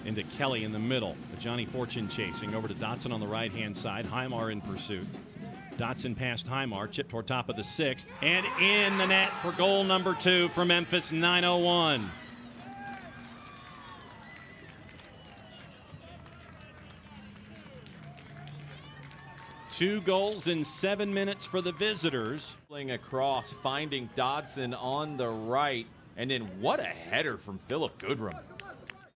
into Kelly in the middle. The Johnny Fortune chasing over to Dotson on the right-hand side. Highmar in pursuit. Dotson past Highmar, chip toward top of the sixth, and in the net for goal number 2 for Memphis, 9:01. Two goals in 7 minutes for the visitors. Playing across, finding Dodson on the right, and then what a header from Phillip Goodrum.